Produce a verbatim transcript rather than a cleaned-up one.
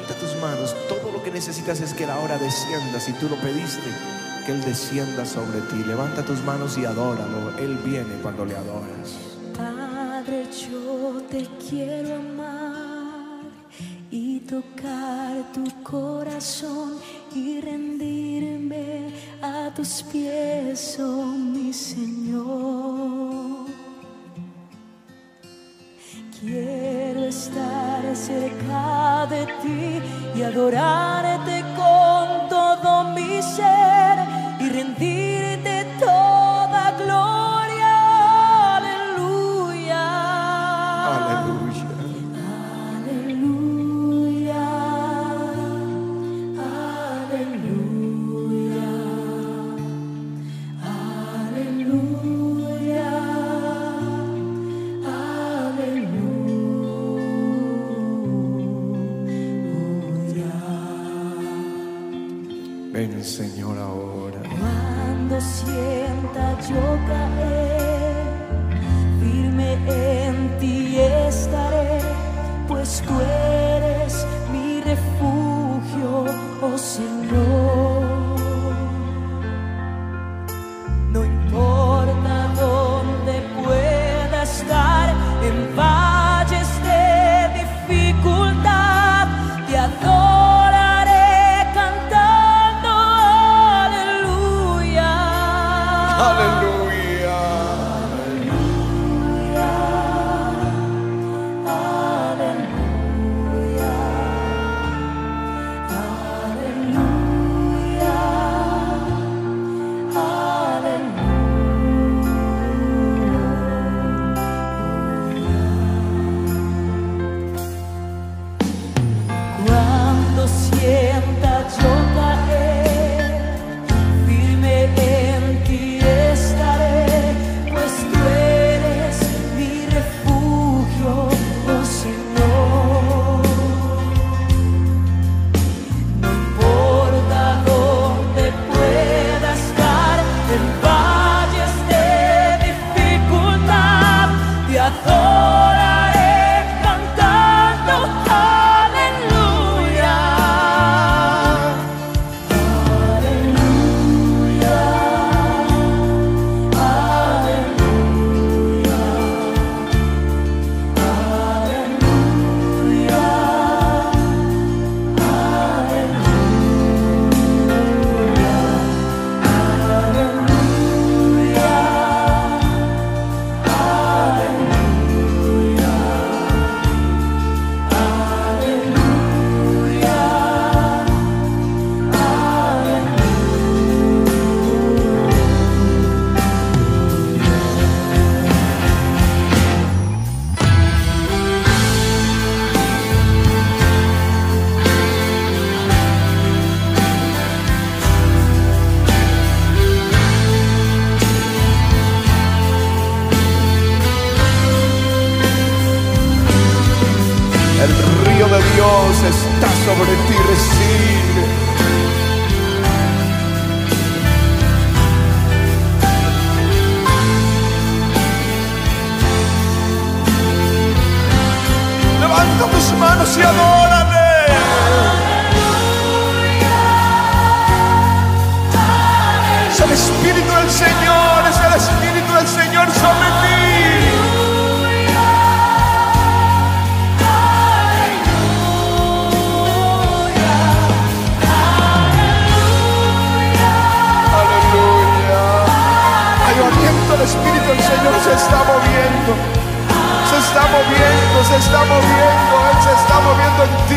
levanta tus manos. Todo lo que necesitas es que Él ahora descienda. Si tú lo pediste, que Él descienda sobre ti. Levanta tus manos y adóralo. Él viene cuando le adoras. Padre, yo te quiero amar y tocar tu corazón y rendirme a tus pies, oh mi Señor. Quiero estar cerca de ti y adorarte con todo mi ser y rendirte toda gloria. Aleluya. Aleluya. Aleluya. Aleluya. Aleluya. Ven, Señor, ahora. Cuando sienta yo caer, firme en ti estaré, pues tú eres mi refugio, oh Señor. No importa dónde pueda estar, en valles de dificultad, te adoraré cantando aleluya. Aleluya. Aleluya. Aleluya. Cuando sienta yo caer, firme en ti estaré, pues tú eres mi refugio, oh Señor. No importa dónde pueda estar, en valles de dificultad, te adoraré cantando aleluya. Aleluya. Aleluya. El río de Dios está sobre ti. Recibe. Levanta tus manos y adórale. Es el Espíritu del Señor, es el Espíritu del Señor sobre ti. El Espíritu del Señor se está moviendo, se está moviendo, se está moviendo, Él se está moviendo en ti.